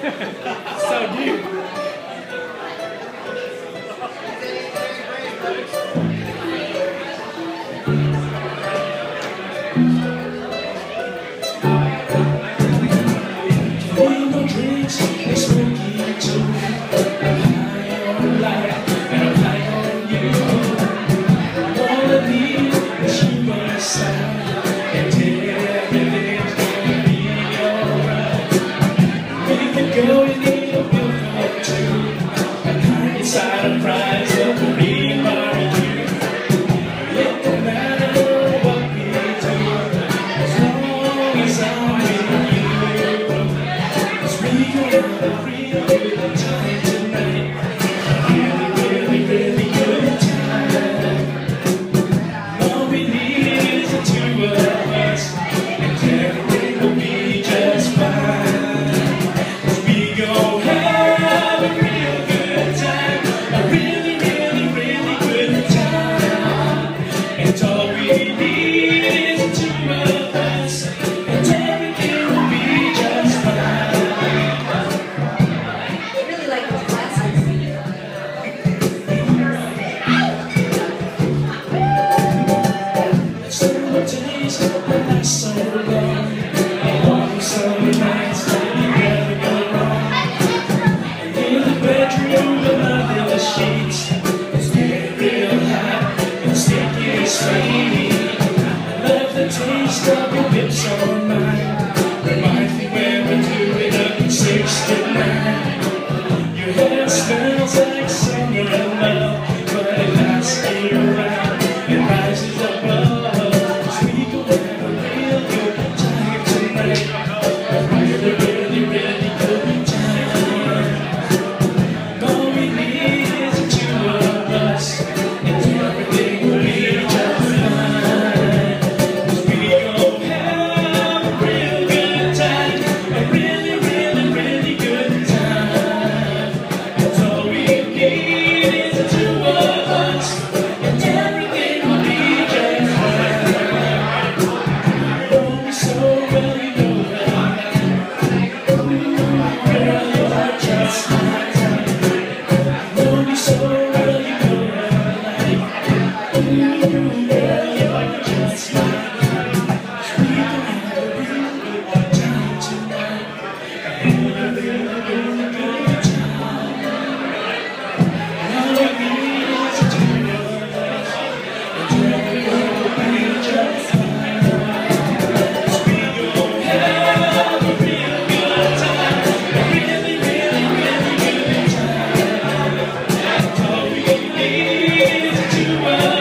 So deep. Taste of your lips on mine reminds me when we do it up in 69. Your hair smells like summer and love, but it lasts year round and rises above. So we gon' have a real good time tonight, a really, really, really good time. All we need is the two of us, and everything will be just fine. To